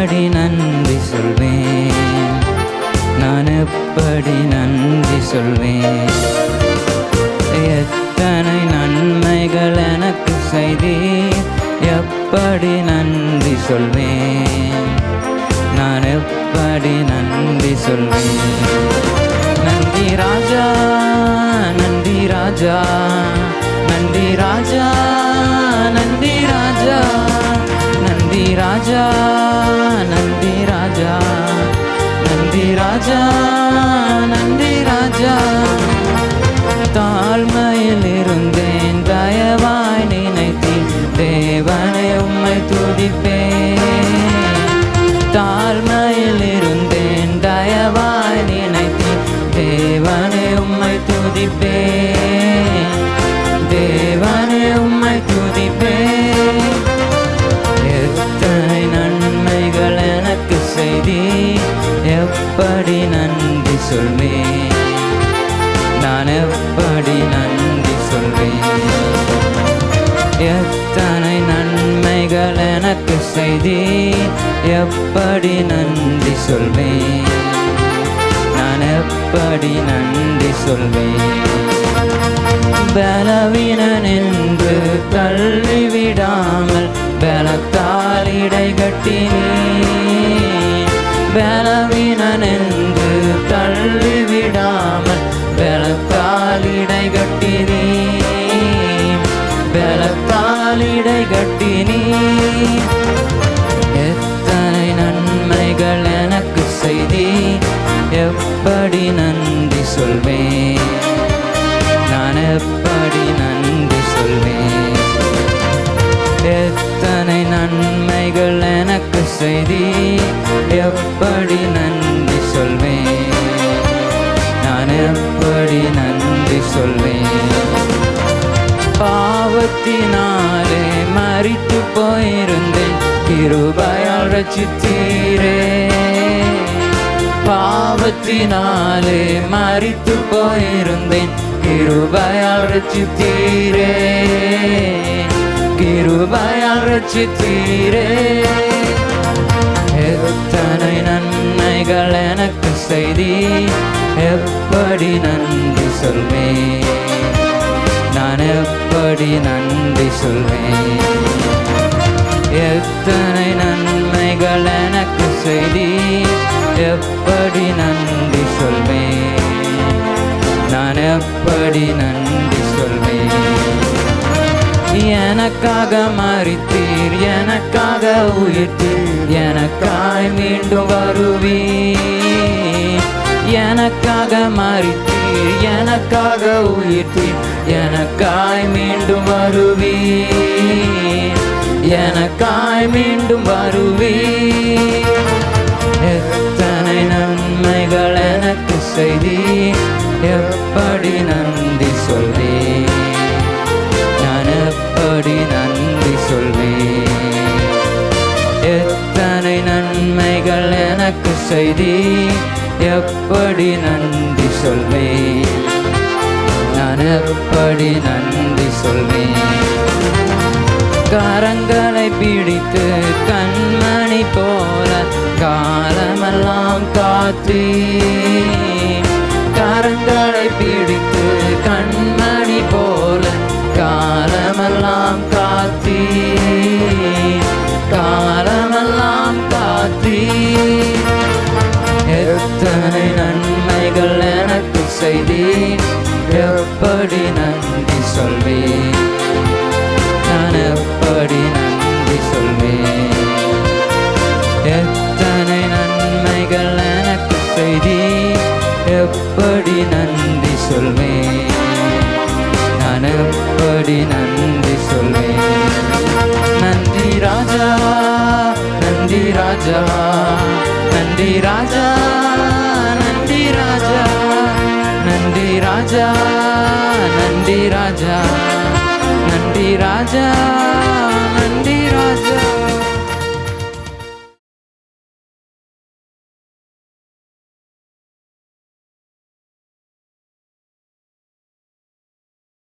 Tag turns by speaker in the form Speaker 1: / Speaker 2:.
Speaker 1: எப்படி நன்றி சொல்வேன், நான் எப்படி நன்றி சொல்வேன். எத்தனை நன்மைகள் எனக்கு செய்தீர், எப்படி நன்றி சொல்வேன், நான் எப்படி நன்றி சொல்வேன். நன்றி ராஜா, நன்றி ராஜா, நன்றி ராஜா, நன்றி ராஜா, நன்றி ராஜா, நன்றி ராஜா, நன்றி ராஜா, நன்றி ராஜா. தாழ்மையில் இருந்தேன், தயவாய் நினைத்தீர், தேவனே உம்மை துதிப்பேன். தாழ்மையில் இருந்தேன், தயவாய் நினைத்தீர், தேவனே உம்மை துதிப்பேன், தேவனே உம்மை துதிப்பேன். எத்தனை நன்மைகள் எனக்கு செய்தீர், எப்படி நன்றி சொல்வேன், நான் எப்படி நன்றி சொல்வேன். எத்தனை நன்மைகள் எனக்கு செய்தீர், எப்படி நன்றி சொல்வேன், நான் எப்படி நன்றி சொல்வேன். பலவீனன் என்று தள்ளிவிடாமல் பலத்தால் இடை கட்டினீர். பலவீனன் என்று தள்ளிவிடாமல் பலத்தால் இடை கட்டினீர், பலத்தால் இடை கட்டினீர். எத்தனை நன்மைகள் எனக்கு செய்தீர், எப்படி நன்றி சொல்வேன், நான் எப்படி நன்றி சொல்வேன். எத்தனை நன்மைகள் எனக்கு செய்தீர், எப்படி நன்றி சொல்வேன், நான் எப்படி நன்றி சொல்வேன். பாவத்தினாலே மரித்து போயிருந்தேன், கிருபையால் ரட்சித்தீரே. பாவத்தினாலே மரித்து போயிருந்தேன், கிருபையால் ரட்சித்தீரே, கிருபையால் ரட்சித்தீரே. எத்தனை நன்மைகள் எனக்கு செய்தீர், எப்படி நன்றி சொல்வேன், நான் எப்படி நன்றி சொல்வேன். எத்தனை நன்மைகள் எனக்கு செய்தீர், எப்படி நன்றி சொல்வேன், நான் எப்படி நன்றி சொல்வேன். எனக்காக மரித்தீர், எனக்காக உயிர்த்தீர், எனக்காய் மீண்டும் வருவீர். எனக்காக மரித்தீர், எனக்காக உயிர்த்தீர், எனக்காய் மீண்டும் வருவீர், எனக்காய் மீண்டும் வருவீர். எத்தனை நன்மைகள் எனக்கு செய்தீர், எப்படி நன்றி சொல்வேன், நான் எப்படி நன்றி சொல்வேன். எத்தனை நன்மைகள் எனக்கு செய்தீர், எப்படி நன்றி சொல்வேன், நான் எப்படி நன்றி சொல்வேன். கரங்களை பிடித்து கண்மணி போல காலமெல்லாம் காத்தீர். கரங்களை பிடித்து கண்மணி போல காலமெல்லாம் காத்தீர், காலமெல்லாம் காத்தீர். எத்தனை நன்மைகள் எனக்கு செய்தீர், எப்படி நன்றி சொல்வேன், நான் எப்படி நன்றி சொல்வேன். எத்தனை நன்மைகள் எனக்கு செய்தீர், எப்படி நன்றி சொல்வேன், நான் எப்படி நன்றி சொல்வேன். நன்றி ராஜா, நன்றி ராஜா, நன்றி ராஜா, நன்றி ராஜா, நன்றி ராஜா, நன்றி ராஜா, நன்றி ராஜா.